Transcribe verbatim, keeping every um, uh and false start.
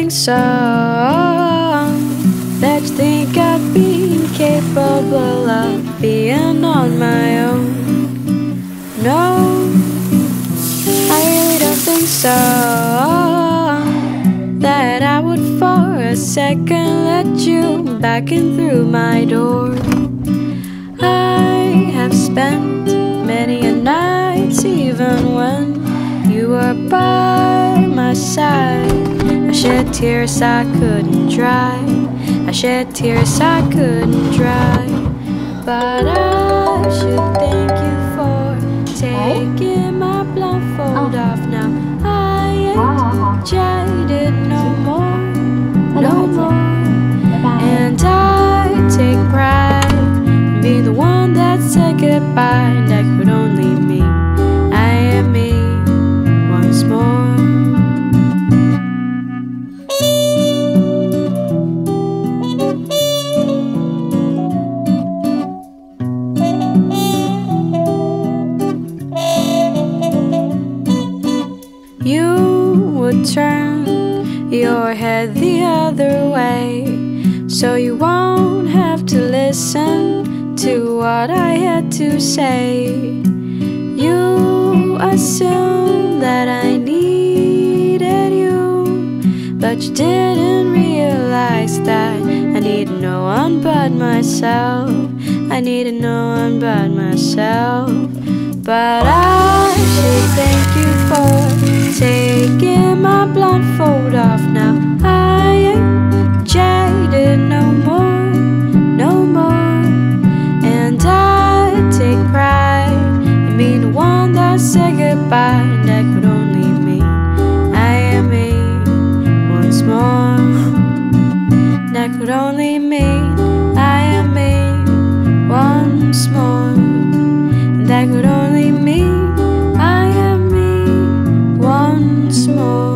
think so, that you think I'd be capable of being on my own. No, I really don't think so, that I would for a second let you back in through my door. I have spent many a night, even when you were by my side. I shed tears I couldn't dry, I shed tears I couldn't dry. But I should thank you for taking my blindfold off now. I ain't jaded no more, no more. And I take pride in being the one that said goodbye. And that could only mean I am me once more. You would turn your head the other way, so you won't have to listen to what I had to say. You assumed that I needed you, but you didn't realize that I needed no one but myself. I needed no one but myself. But I should thank you for taking my blindfold off now. I ain't jaded no more, no more. And I take pride in being the one that said goodbye. And that could only mean I am me once more. That could only mean I am me once more. That could only mean I am me once more.